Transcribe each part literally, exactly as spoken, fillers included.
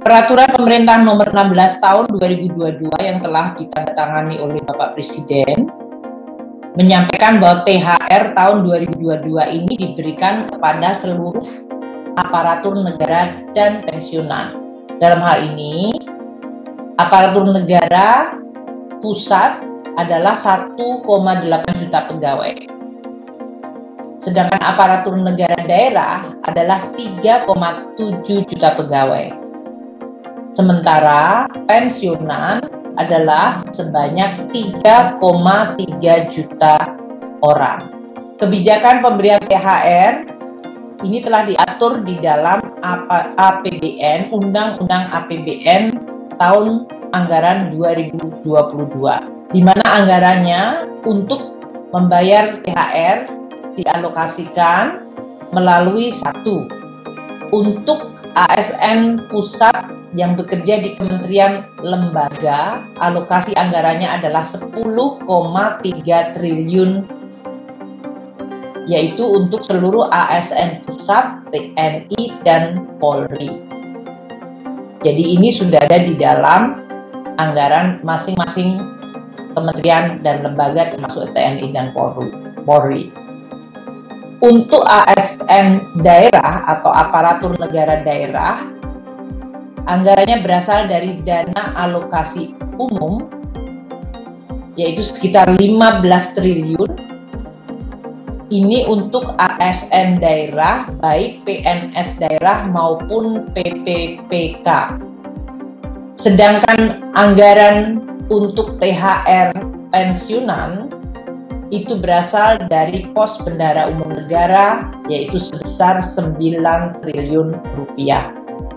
Peraturan Pemerintah Nomor enam belas Tahun dua ribu dua puluh dua yang telah ditandatangani oleh Bapak Presiden menyampaikan bahwa T H R tahun dua ribu dua puluh dua ini diberikan kepada seluruh aparatur negara dan pensiunan. Dalam hal ini, aparatur negara pusat adalah satu koma delapan juta pegawai. Sedangkan aparatur negara daerah adalah tiga koma tujuh juta pegawai. Sementara pensiunan adalah sebanyak tiga koma tiga juta orang. Kebijakan pemberian T H R ini telah diatur di dalam A P B N, Undang-Undang A P B N tahun anggaran dua ribu dua puluh dua, di mana anggarannya untuk membayar T H R dialokasikan melalui satu, untuk A S N pusat yang bekerja di kementerian lembaga, alokasi anggarannya adalah sepuluh koma tiga triliun, yaitu untuk seluruh A S N pusat, T N I, dan Polri. Jadi ini sudah ada di dalam anggaran masing-masing kementerian dan lembaga termasuk T N I dan Polri. Untuk A S N daerah atau aparatur negara daerah, anggarannya berasal dari dana alokasi umum, yaitu sekitar lima belas triliun. Ini untuk A S N daerah, baik P N S daerah maupun P P P K. Sedangkan anggaran untuk T H R pensiunan itu berasal dari pos bendara umum negara, yaitu sebesar sembilan triliun rupiah.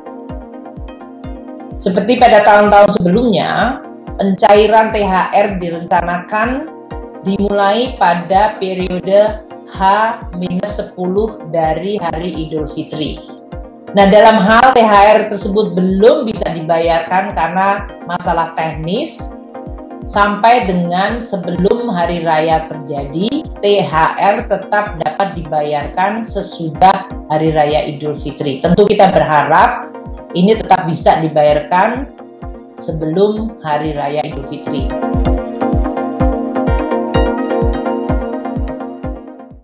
Seperti pada tahun-tahun sebelumnya, pencairan T H R direncanakan dimulai pada periode H minus sepuluh dari hari Idul Fitri. Nah, dalam hal T H R tersebut belum bisa dibayarkan karena masalah teknis, sampai dengan sebelum hari raya terjadi, T H R tetap dapat dibayarkan sesudah hari raya Idul Fitri. Tentu kita berharap ini tetap bisa dibayarkan sebelum hari raya Idul Fitri.